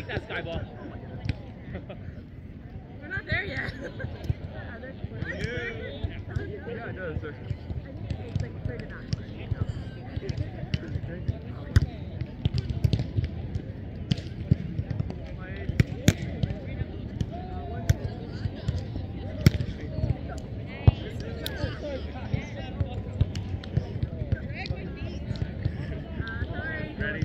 that sky ball. We're not there yet. Yeah, it does, sir. It's like 39. Ready?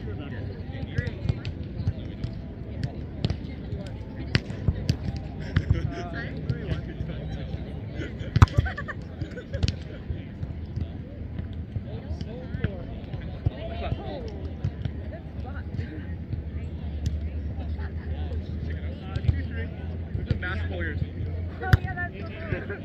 Mass players. Oh yeah, that's so cool.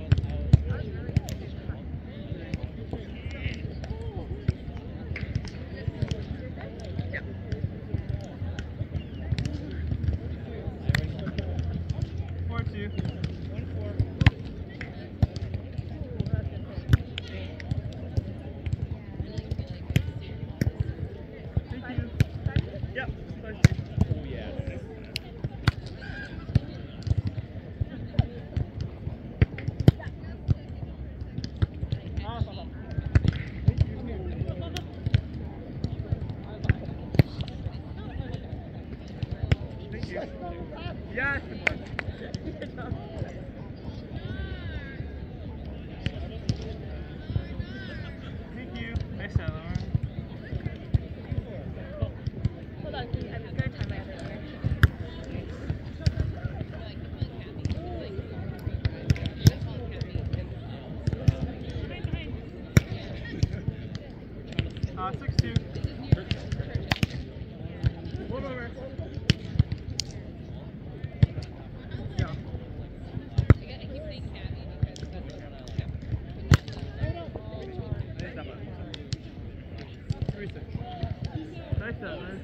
Yes! Thank you. Nice shot, Lauren. Hold on, I'm just gonna time my other ear. 6-2. One over. Yeah. Nice shot, man.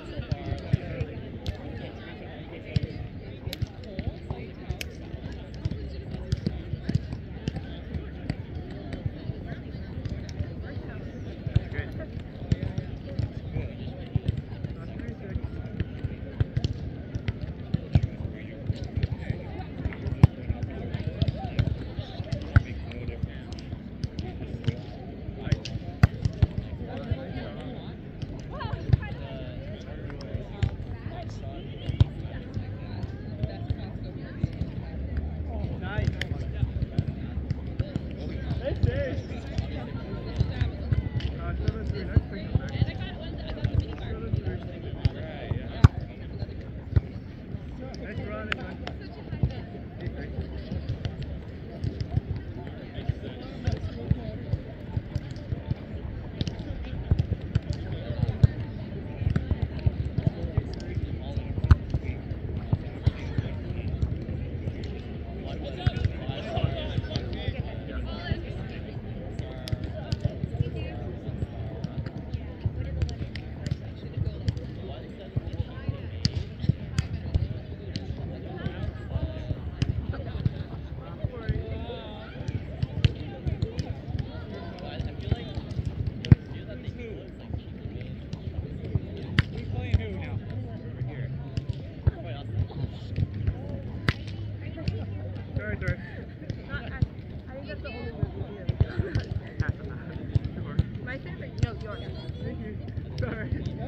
My favorite? No, yours. Thank you. Sorry.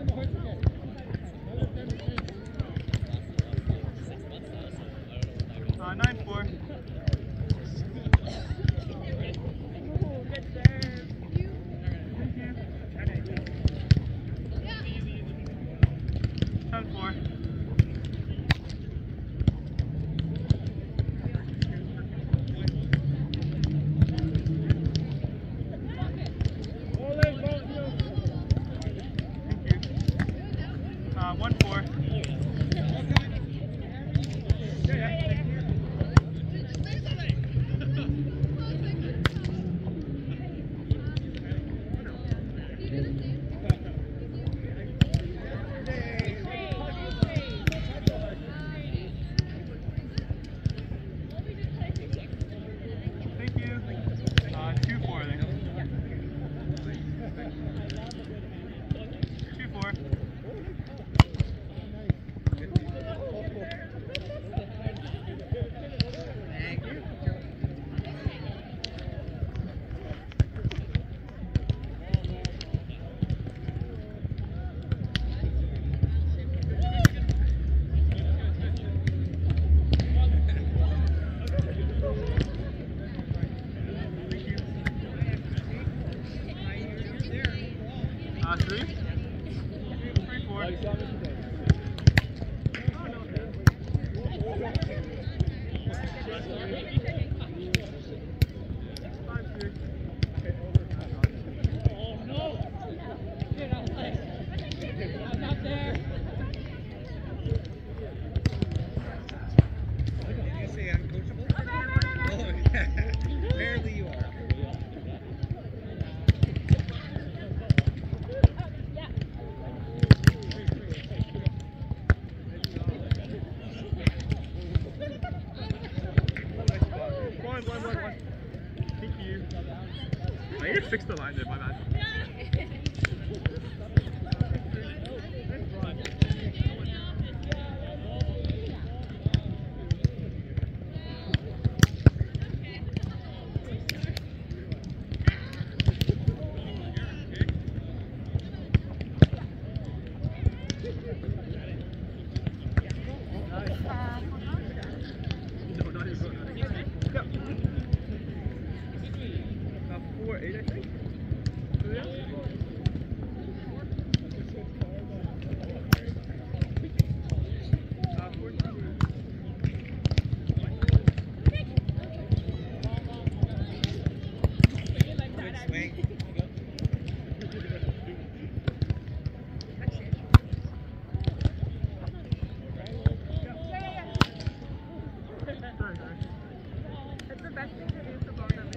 9-4. Ooh, good serve. Thank you. 10-4. I need to fix the line there, my bad. No, not even. Yep. 4-8, I think. Yeah. It's the best thing to do for both of us.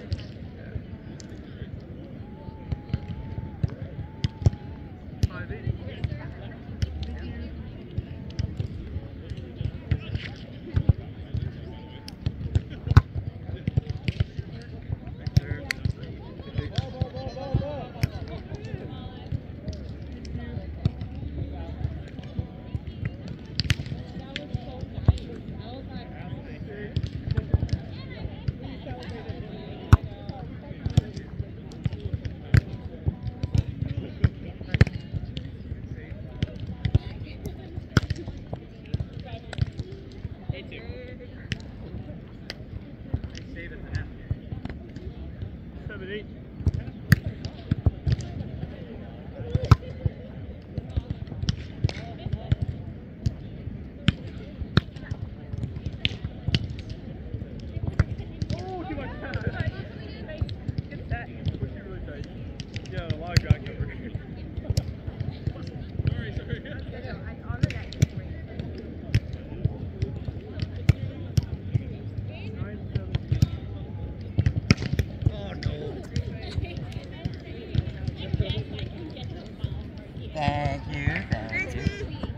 Thank you. Thank you.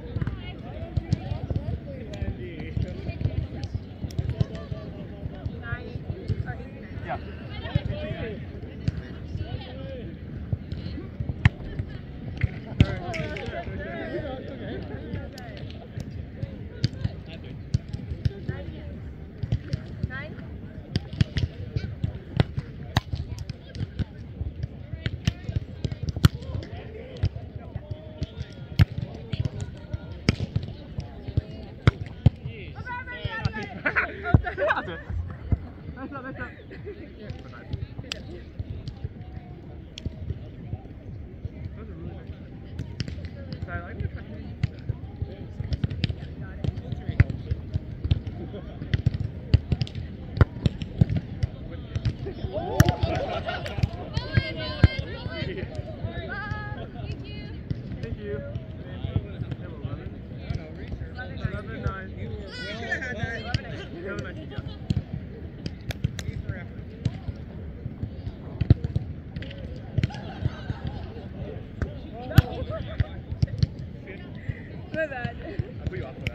Yeah. Nice up, nice up. Those are really nice. Sorry, I'm gonna try to Thank you. 11, 9. You should have had that. 11, 9. My bad. I put you off for that.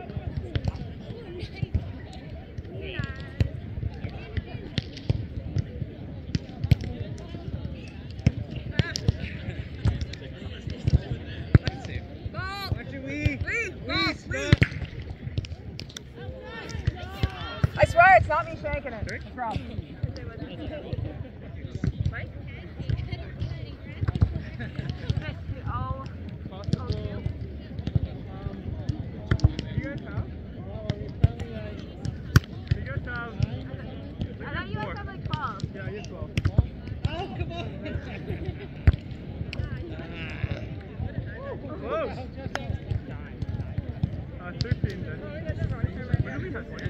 I swear it's not me shaking it. Sorry? It's Rob. Mike? Oh. Possible. Do you guys have? Do you guys have? I thought you guys had like 12. Yeah, I guess 12. Oh, come on. Close. 13 then. What do we have?